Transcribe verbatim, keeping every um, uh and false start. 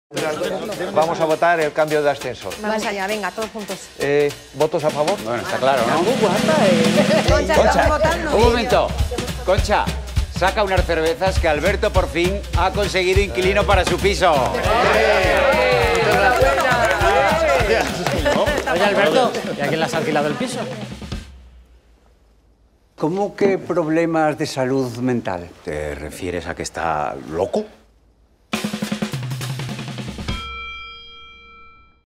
Vamos a votar el cambio de ascensor. Vamos allá, venga, todos juntos. Eh, ¿Votos a favor? Bueno, está claro, ¿no? Concha, Concha, estamos votando. un momento. Concha, saca unas cervezas que Alberto por fin ha conseguido inquilino para su piso. Oye, Alberto, ¿y a quién le has alquilado el piso? ¿Cómo que problemas de salud mental? ¿Te refieres a que está loco?